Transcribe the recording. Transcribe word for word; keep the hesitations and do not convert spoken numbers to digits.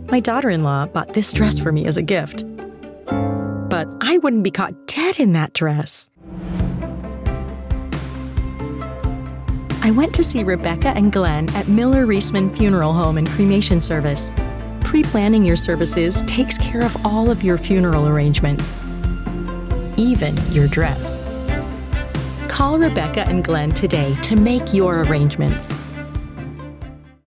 My daughter-in-law bought this dress for me as a gift. But I wouldn't be caught dead in that dress. I went to see Rebecca and Glenn at Miller-Reesman Funeral Home and Cremation Service. Pre-planning your services takes care of all of your funeral arrangements, even your dress. Call Rebecca and Glenn today to make your arrangements.